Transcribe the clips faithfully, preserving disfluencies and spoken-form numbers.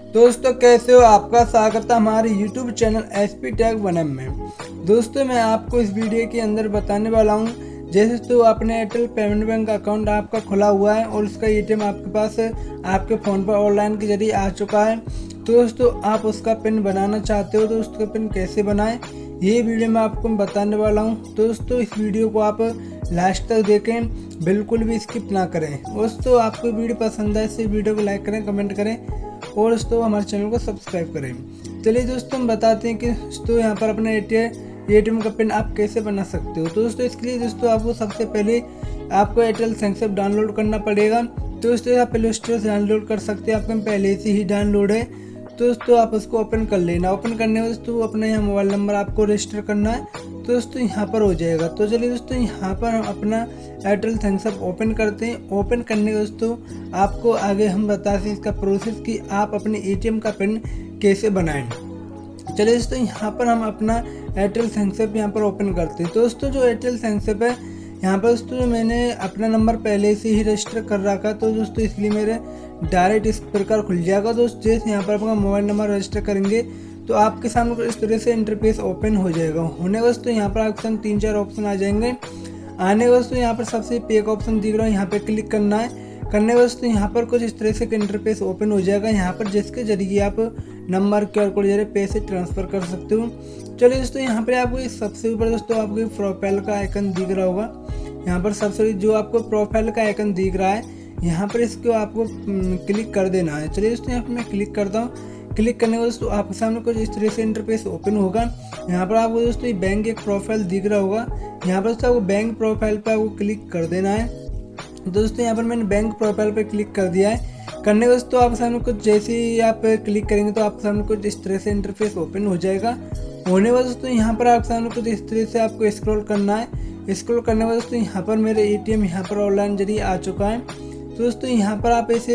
दोस्तों कैसे हो, आपका स्वागत है हमारे YouTube channel S P tech one M में। दोस्तों मैं आपको इस वीडियो के अंदर बताने वाला हूं, जैसे तो आपने एयरटेल पेमेंट बैंक अकाउंट आपका खुला हुआ है और उसका एटीएम आपके पास आपके फ़ोन पर ऑनलाइन के जरिए आ चुका है। तो दोस्तों आप उसका पिन बनाना चाहते हो तो उसका पिन कैसे बनाएं, ये वीडियो मैं आपको बताने वाला हूं। दोस्तों इस वीडियो को आप लास्ट तक देखें, बिल्कुल भी स्किप ना करें। दोस्तों आपको वीडियो पसंद है इस वीडियो को लाइक करें, कमेंट करें और दोस्तों हमारे चैनल को सब्सक्राइब करें। चलिए दोस्तों हम बताते हैं कि दोस्तों यहाँ पर अपने एटीएम का पिन आप कैसे बना सकते हो। तो दोस्तों इसके लिए दोस्तों आपको सबसे पहले आपको एयरटेल थैंक्स ऐप डाउनलोड करना पड़ेगा। तो दोस्तों आप प्ले स्टोर से डाउनलोड कर सकते हैं, आपके पहले से ही डाउनलोड है। तो दोस्तों आप उसको ओपन कर लेना। ओपन करने में दोस्तों अपना यहाँ मोबाइल नंबर आपको रजिस्टर करना है, तो दोस्तों यहाँ पर हो जाएगा। तो चलिए दोस्तों यहाँ पर हम अपना एयरटेल थैंक्स ऐप ओपन करते हैं। ओपन करने के दोस्तों आपको आगे हम बताते हैं इसका प्रोसेस कि आप अपने एटीएम का पिन कैसे बनाएं। चलिए दोस्तों यहाँ पर हम अपना एयरटेल थैंक्स ऐप यहाँ पर ओपन करते हैं। तो दोस्तों जो एयरटेल थैंक्स ऐप है यहाँ पर दोस्तों मैंने अपना नंबर पहले से ही रजिस्टर कर रखा, तो दोस्तों इसलिए मेरे डायरेक्ट इस प्रकार खुल जाएगा। दोस्तों जैसे यहाँ पर अपना मोबाइल नंबर रजिस्टर करेंगे तो आपके सामने इस तरह से इंटरफेस ओपन हो जाएगा। होने दोस्तों यहाँ पर आपके सामने तीन चार ऑप्शन आ जाएंगे। आने दोस्तों यहाँ पर सबसे पे का ऑप्शन दिख रहा है, यहाँ पे क्लिक करना है। करने दोस्तों यहाँ पर कुछ इस तरह से इंटरफेस ओपन हो जाएगा, यहाँ पर जिसके जरिए आप नंबर क्यूआर कोड जरिए पैसे ट्रांसफर कर सकते हो। चलिए दोस्तों यहाँ पर आपको सबसे ऊपर दोस्तों आपको प्रोफाइल का आइकन दिख रहा होगा। यहाँ पर सबसे जो आपको प्रोफाइल का आइकन दिख रहा है यहाँ पर इसको आपको क्लिक कर देना है। चलिए दोस्तों यहाँ पर मैं क्लिक करता हूँ। क्लिक करने के दोस्तों आपके सामने कुछ इस तरह से इंटरफेस ओपन होगा। यहाँ पर आपको दोस्तों बैंक एक प्रोफाइल दिख रहा होगा, यहाँ पर दोस्तों आपको बैंक प्रोफाइल पर आपको क्लिक कर देना है। दोस्तों यहाँ पर मैंने बैंक प्रोफाइल पर क्लिक कर दिया है। करने के दोस्तों आपके सामने कुछ जैसे ही आप क्लिक करेंगे तो आपके सामने कुछ इस तरह से इंटरफेस ओपन हो जाएगा। होने वाले दोस्तों यहाँ पर आपके सामने कुछ इस तरह से आपको स्क्रॉल करना है। स्क्रॉल करने के दोस्तों यहाँ पर मेरे एटीएम यहाँ पर ऑनलाइन जरिए आ चुका है। तो दोस्तों यहाँ पर आप ऐसे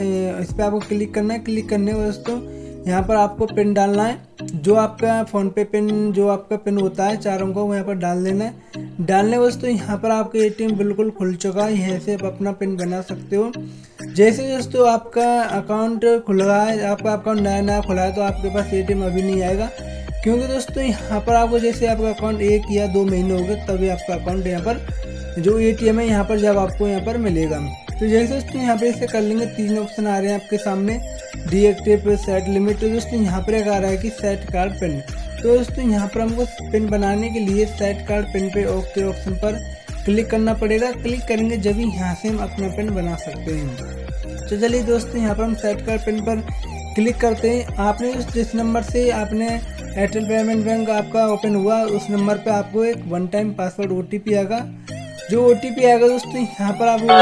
इस पर आपको क्लिक करना है। क्लिक करने के दोस्तों यहाँ पर आपको पिन डालना है, जो आपका फ़ोन पे पिन जो आपका पिन होता है चार अंकों को यहाँ पर डाल देना है। डालने दोस्तों यहाँ पर आपका एटीएम बिल्कुल खुल चुका है, यहाँ से आप अपना पिन बना सकते हो। जैसे दोस्तों आपका अकाउंट खुल रहा है, आपका अकाउंट नया नया खुला है तो आपके पास एटीएम अभी नहीं आएगा, क्योंकि दोस्तों यहाँ पर आपको जैसे आपका अकाउंट एक या दो महीने हो गए तभी आपका अकाउंट यहाँ पर जो एटीएम है यहाँ पर जब आपको यहाँ पर मिलेगा। तो जैसे दोस्तों यहाँ पे इसे कर लेंगे, तीन ऑप्शन आ रहे हैं आपके सामने, डीएक्टिव, सेट लिमिट। तो दोस्तों यहाँ पर एक आ रहा है कि सेट कार्ड पिन। तो दोस्तों यहाँ पर हमको पिन बनाने के लिए सेट कार्ड पिन पे ओके ऑप्शन पर क्लिक करना पड़ेगा। क्लिक करेंगे जब ही यहाँ से हम अपना पिन बना सकते हैं। तो चलिए दोस्तों यहाँ पर हम सेट कार्ड पिन पर क्लिक करते हैं। आपने जिस नंबर से आपने एयरटेल पेमेंट बैंक आपका ओपन हुआ उस नंबर पे आपको एक वन टाइम पासवर्ड ओटीपी आएगा। जो ओटीपी आएगा दोस्तों यहाँ पर आपको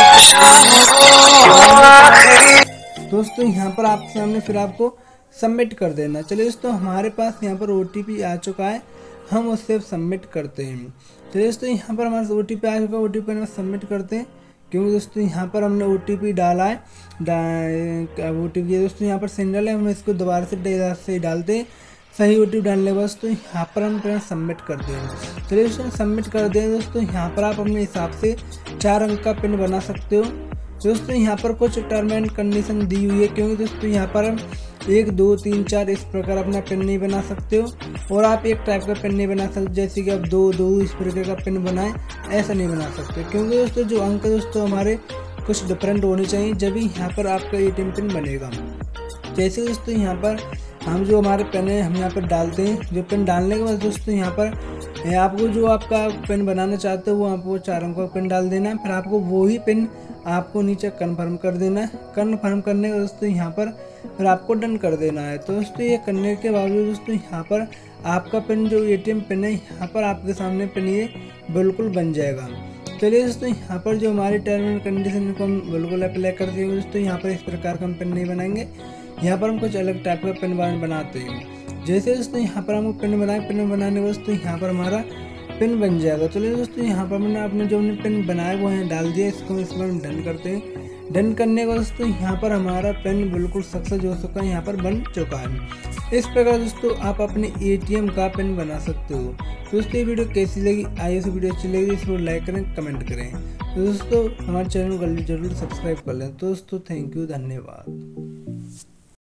दोस्तों यहाँ पर आपके सामने फिर आपको सबमिट कर देना। चलिए दोस्तों हमारे पास यहाँ पर ओटीपी आ चुका है, हम उससे सबमिट करते हैं। चलिए दोस्तों यहाँ पर हमारे ओटीपी आ चुका है, ओटीपी में सबमिट करते हैं, क्योंकि दोस्तों यहाँ पर हमने ओटीपी डाला है। ओटीपी दोस्तों यहाँ पर सिंगल है, हम इसको दोबारा से से डालते हैं। सही ओटीपी डालने के बाद दोस्तों यहाँ पर हम अपना सबमिट कर दें। चलिए दोस्तों सबमिट कर दें। दोस्तों यहाँ पर आप अपने हिसाब से चार अंक का पिन बना सकते हो। दोस्तों यहाँ पर कुछ टर्म एंड कंडीशन दी हुई है, क्योंकि दोस्तों यहाँ पर हम एक दो तीन चार इस प्रकार अपना पिन नहीं बना सकते हो और आप एक टाइप का पिन नहीं बना सकते, जैसे कि आप दो दो इस प्रकार का पिन बनाएं, ऐसा नहीं बना सकते, क्योंकि दोस्तों जो अंक दोस्तों हमारे कुछ डिफरेंट होने चाहिए जब भी यहाँ पर आपका एटीएम पिन बनेगा। जैसे दोस्तों यहाँ पर हम जो हमारे पिन है हम यहाँ पर डालते हैं। जो पिन डालने के बाद दोस्तों यहाँ पर आपको जो आपका पिन बनाना चाहते हो वो आपको चार अंकों का पिन डाल देना है। फिर आपको वो ही पिन आपको नीचे कन्फर्म कर देना है। कन्फर्म करने के दोस्तों यहाँ पर फिर आपको डन कर देना है। तो दोस्तों ये करने के बावजूद दोस्तों यहाँ पर आपका पिन जो एटीएम पिन है यहाँ पर आपके सामने पिन ये बिल्कुल बन जाएगा। चलिए दोस्तों यहाँ पर जो हमारी टर्म एंड कंडीशन को हम बिल्कुल अप्लाई कर देंगे। दोस्तों यहाँ पर इस प्रकार का हम पिन नहीं बनाएंगे, यहाँ पर हम कुछ अलग टाइप का पिन बनाते हैं। जैसे दोस्तों यहाँ पर हम पिन बनाए, पिन बनाने दोस्तों यहाँ पर हमारा पिन बन जाएगा। चलिए दोस्तों यहाँ पर मैंने आपने जो हमने पिन बनाया वो यहाँ डाल दिया, इसको इस बार हम डन करते हैं। डन करने के दोस्तों यहाँ पर हमारा पिन बिल्कुल सक्सेस हो चुका है, यहाँ पर बन चुका है। इस प्रकार दोस्तों आप अपने एटीएम का पिन बना सकते हो। दोस्तों ये वीडियो कैसी लगी, आइए से वीडियो अच्छी लगी इसको लाइक करें, कमेंट करें। तो दोस्तों हमारे चैनल को जरूर सब्सक्राइब कर लें। दोस्तों थैंक यू, धन्यवाद।